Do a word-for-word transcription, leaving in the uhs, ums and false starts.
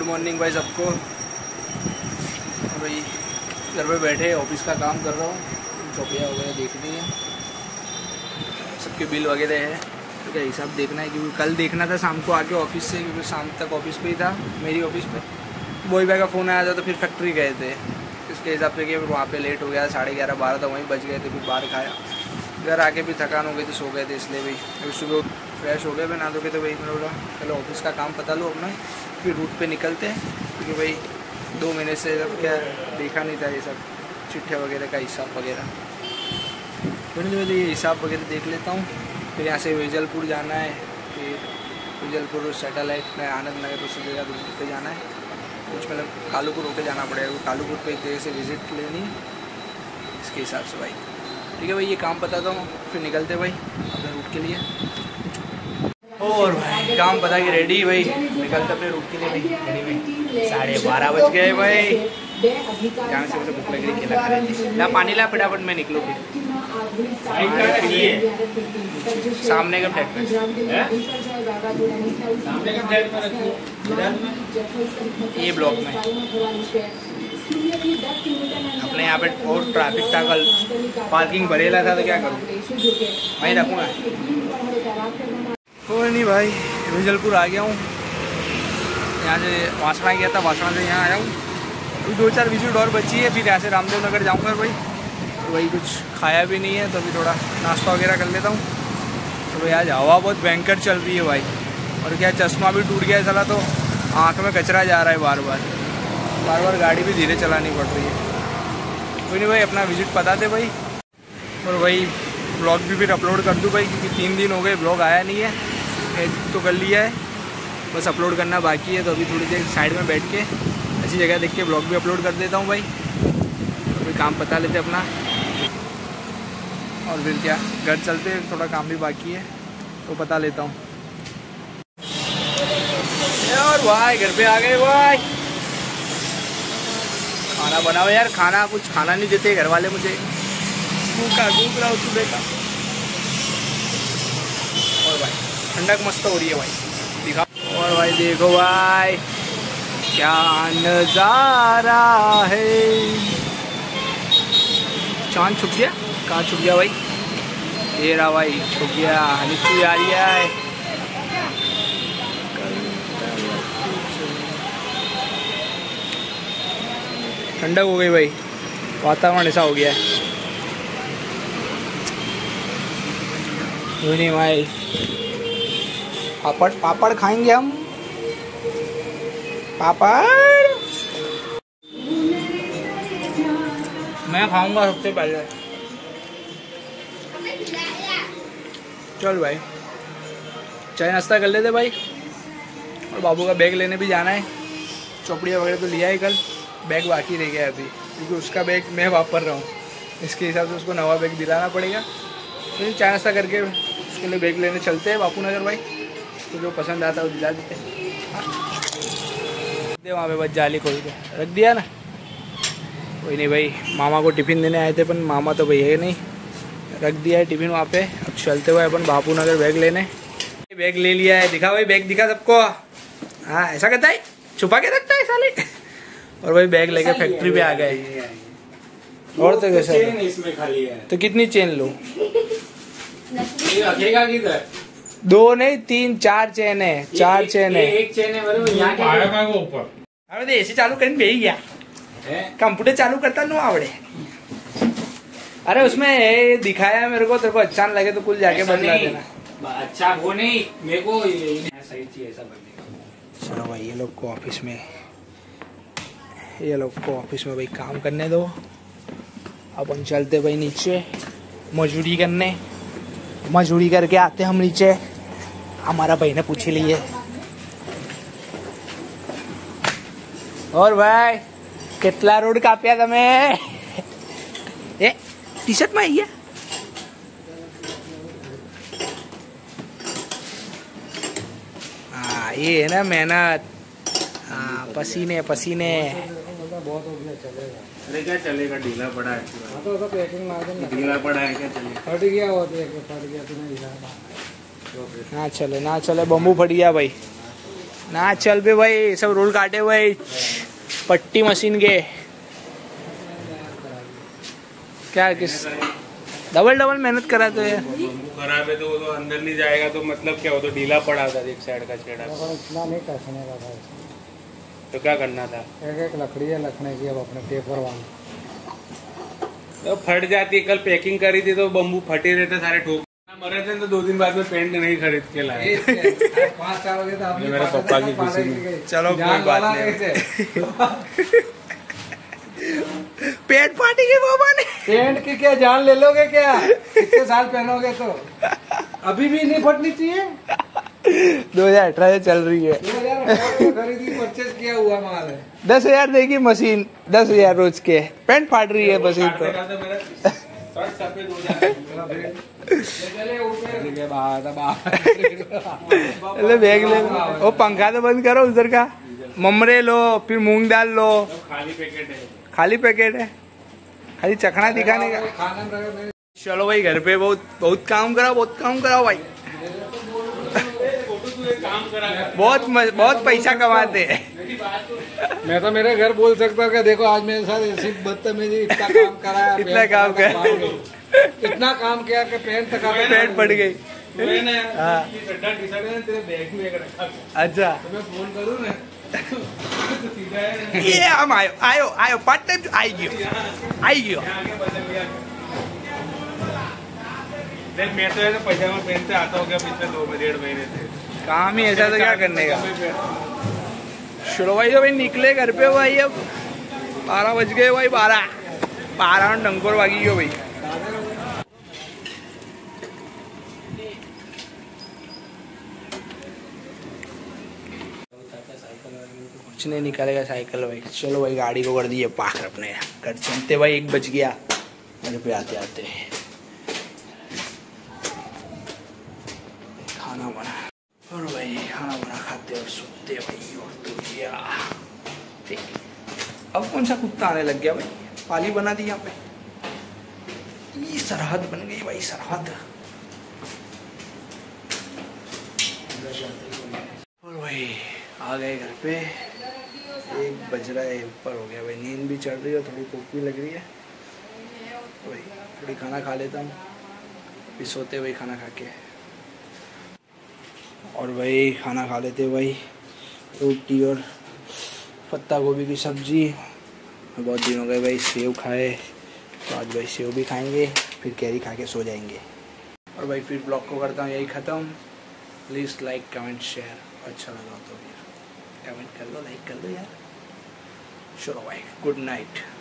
Morning भाई सबको। भाई घर पे बैठे ऑफिस का काम कर रहा हूँ, चौकिया वगैरह देखनी है, सबके बिल वगैरह है तो क्या हिसाब देखना है, क्योंकि कल देखना था शाम को आके ऑफिस से, क्योंकि शाम तक ऑफिस पे ही था मेरी ऑफिस पे। बॉय भाई का फ़ोन आया था तो फिर फैक्ट्री गए थे, इसके हिसाब से कि वहाँ पे लेट हो गया, साढ़े ग्यारह बारह तक वहीं बच गए थे। फिर बाहर खाया, घर आके भी थकान हो गई थी, सो गए थे, इसलिए भाई अभी सुबह फ्रेश हो गए, मैं ना धोके तो भाई मैं बोला चलो ऑफिस का काम पता लो अपना, फिर रूट पे निकलते हैं, क्योंकि भाई दो महीने से जब क्या देखा नहीं था ये सब चिट्ठे वगैरह का हिसाब वगैरह। फिर जो ये हिसाब वगैरह देख लेता हूँ। फिर यहाँ से वेजलपुर जाना है, फिर वेजलपुर सैटेलाइट में आनंद नगर उससे जगह दूसरे पे जाना है, कुछ मतलब कालूपुर होकर जाना पड़ेगा, कालूपुर पे एक जगह से विज़िट लेनी है, इसके हिसाब से भाई ठीक है भाई। ये काम बताता हूँ, फिर निकलते भाई अपने रूट के लिए। और भाई काम पता कि रेडी भाई, निकलते अपने रूट के लिए भाई। रेडी साढ़े बारह बज गए भाई, जहाँ से मुझे भूख लग रही केला खा रही थी। ला पानी ला फटाफट, मैं निकलूँ फिर सामने का फ्लैट में, ये ब्लॉक में अपने यहाँ पे और ट्रैफिक था कल, पार्किंग भरेला था तो क्या करूँ, वहीं रखूँगा। कोई नहीं भाई, वेजलपुर आ गया हूँ, यहाँ से वासना गया था, वासना से यहाँ आया हूँ। अभी दो चार विजिट और बची है, फिर यहाँ से रामदेव नगर जाऊँगा भाई। तो वही कुछ खाया भी नहीं है, तो अभी थोड़ा नाश्ता वगैरह कर लेता हूँ। तो भाई आज हवा बहुत भयंकर चल रही है भाई, और क्या चश्मा भी टूट गया चला, तो आँख में कचरा जा रहा है बार बार बार बार गाड़ी भी धीरे चलानी पड़ रही है। कोई नहीं भाई, अपना विजिट बताते भाई, और भाई ब्लॉग भी फिर अपलोड कर दूँ भाई, क्योंकि तीन दिन हो गए ब्लॉग आया नहीं है। एडिट तो कर लिया है, बस अपलोड करना बाकी है, तो अभी थोड़ी देर साइड में बैठ के अच्छी जगह देख के ब्लॉग भी अपलोड कर देता हूँ भाई। तो कोई काम पता लेते अपना, और फिर क्या घर चलते, थोड़ा काम भी बाकी है तो पता लेता हूँ। और भाई घर पे आ गए भाई, खाना बनाओ यार, खाना कुछ खाना नहीं देते घर वाले मुझे, भूखा भूख रहा हूँ सुबह का। और भाई ठंडक मस्त हो रही है भाई, दिखा। और भाई देखो भाई क्या नज़ारा है, चांद छुप गया, कहाँ छुप गया भाई, ये रहा भाई, छुप गया। नीचे आ रही है, ठंडक हो गई भाई, वातावरण ऐसा हो गया है। नहीं भाई, पापड़ पापड़ खाएंगे हम, पापड़ मैं खाऊंगा सबसे पहले। चल भाई चाय नाश्ता कर लेते भाई, और बाबू का बैग लेने भी जाना है, चौपड़िया वगैरह तो लिया है कल, बैग बाकी रह गया अभी, क्योंकि उसका बैग मैं वापर रहा हूँ, इसके हिसाब से उसको नवा बैग दिलाना पड़ेगा। तो चाय नाश्ता करके उसके लिए बैग लेने चलते हैं बापू नगर भाई, तो जो पसंद आता है वो दिला देते हैं। वहाँ पे बस जाली खोल के रख दिया ना, कोई नहीं भाई। मामा को टिफ़िन देने आए थे, पर मामा तो भाई है नहीं, रख दिया है टिफ़िन वहाँ पे। अब चलते हुए अपन बापू नगर बैग लेने, बैग ले लिया है, दिखा भाई बैग दिखा सबको। हाँ ऐसा कहता है, छुपा के रखता है साले। और भाई बैग लेके फैक्ट्री पे आ गए। और तो कैसा चेन इसमें खाली है, तो कितनी चेन लो? रखेगा किधर? दो नहीं तीन चार चेन है, चार चेन है, एक चेन है ऊपर। अरे एसी चालू करने पे ही गया, कंप्यूटर चालू करता नु आवड़े। अरे उसमें दिखाया मेरे को, तेरे को अच्छा लगे तो कुल जाके बदला देना। अच्छा वो नहीं, मेरे को सही चाहिए ऐसा बनने। चलो भाई ये लोग को ऑफिस में, ये लोग को ऑफिस में भाई काम करने दो, अपन चलते भाई नीचे मजदूरी करने। मजदूरी करके आते हम नीचे, हमारा भाई ने पूछ लिए। और भाई कितना रोड काप्या तमे? ए टी शर्ट में आई है। हाँ ये है ना मेहनत, हाँ पसीने पसीने। बहुत हो गया चलेगा। अरे क्या चलेगा, ढीला पड़ा है। हाँ तो ऐसा पैकिंग मार देना, ढीला पड़ा है क्या चलेगा? फट गया वो, देख फट गया तूने ढीला। ना चले ना चले, बम्बू फट गया भाई, ना चल बे भाई, सब रोल काटे भाई पट्टी मशीन के। क्या किस डबल डबल मेहनत करा तो यार। खराब है तो वो तो अंदर नहीं जाएगा तो मतलब क्या हो, तो ढीला पड़ा था एक साइड का छेड़ा। इतना नहीं कसने का था, तो क्या करना था? एक एक लकड़ी है लखने की, अब अपने पेपर वाली तो फट जाती है। कल पैकिंग करी थी तो बम्बू फटे रहते सारे, ठोक मरे थे। तो दो दिन बाद में पेंट नहीं खरीद के लाए। पाँच साल हो गए तो आपने मेरे पापा की खुशी में। चलो कोई बात नहीं। पेट फाटी गई पापा ने। पेंट की क्या जान ले लोगे क्या? कितने साल पहनोगे तो अभी भी नहीं फटनी चाहिए। दो हजार अठारह चल रही है। दो हजार अठारह खरीदी, परचेज किया हुआ माल है। दस हजार देगी मशीन, दस हजार रोज के। पेंट फाट रही है मशीन तो। अरे बैग ले लो, वो पंखा तो बंद करो उधर का। ममरे लो, फिर मूंग दाल लो। खाली पैकेट है, खाली पैकेट है, खाली चखना दिखाने का। चलो भाई घर पे बहुत बहुत काम करा, बहुत काम कराओ भाई। बहुत बहुत पैसा कमाते हैं। मैं तो मेरे घर बोल सकता हूँ कि देखो आज मेरे साथ ऐसी बदतमीजी, इतना काम करा, इतना काम कर, इतना काम किया कि पेंट तक पेंट पड़ गई। अच्छा मैं फोन करूँ ना ये हम आयो आयो आयो पार्ट टाइम आई गयो आई गयो। देख मैं तो ऐसे पैजामा पहनते आता हो गया पिछले दो डेढ़ महीने से। काम ही ऐसा तो क्या करने का। चलो भाई तो भाई निकले घर पे भाई। अब बारह बज गए भाई, बारह बारह डंकोर भागी गयो भाई। कुछ नहीं निकालेगा साइकिल भाई। चलो भाई गाड़ी को कर दिए पार्क अपने घर चलते भाई। एक बज गया घर पे आते आते। खाना बना और भाई खाना बना खाते और सोते भाई। और तो क्या ठीक। अब कौन सा कुत्ता आने लग गया भाई, पाली बना दी यहाँ पे। ये सरहद बन गई भाई, सरहद। और भाई आ गए घर पे, एक बज रहा है, ऊपर हो गया भाई। नींद भी चढ़ रही है, थोड़ी भूख भी लग रही है भाई। थोड़ी खाना खा लेता हूँ, फिर सोते भाई खाना खा के। और भाई खाना खा लेते भाई, रोटी और पत्ता गोभी की सब्जी। बहुत दिन हो गए भाई सेव खाए, तो आज भाई सेव भी खाएंगे, फिर कैरी खा के सो जाएंगे। और भाई फिर ब्लॉग को करता हूँ यही ख़त्म। प्लीज़ लाइक कमेंट शेयर, अच्छा लगा तो यार कमेंट कर लो, लाइक कर लो यार। चलो भाई गुड नाइट।